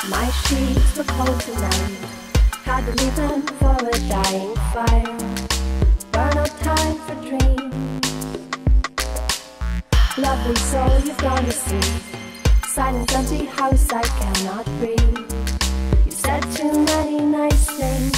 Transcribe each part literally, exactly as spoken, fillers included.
My sheets were cold tonight. Had to leave them for a dying fire. Burn out time for dreams. Lovely soul, you've gone to sleep. Silent, empty house, I cannot breathe. You said too many nice things.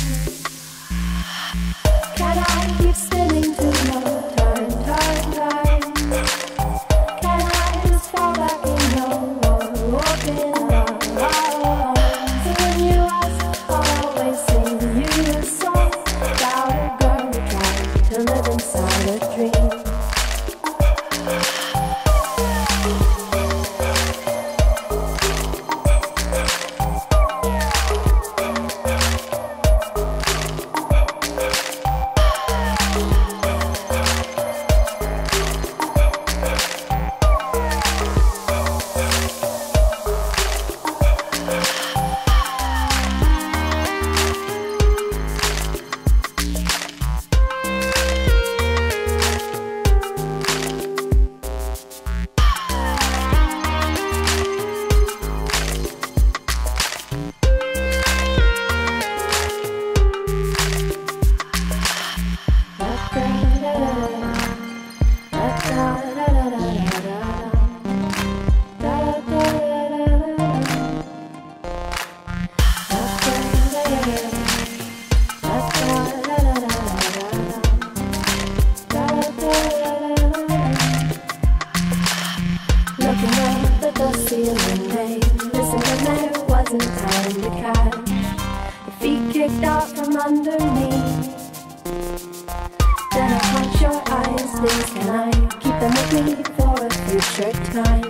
Can I keep spinning too long? Turn, turn, turn. Can I just fall back in your warm, open arms? When you ask, I'll always sing you a song about a girl who tried to live inside a dream. Kicked out from under me. Then I punch your eyes, please. Can I keep them with me for a future time?